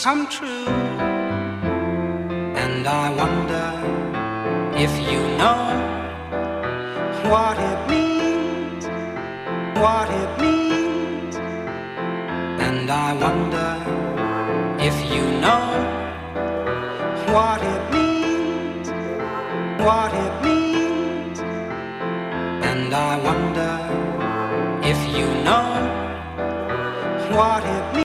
come true. And I wonder if you know what it means, what it means. And I wonder if you know what it means, what it means. And I wonder if you know what it means.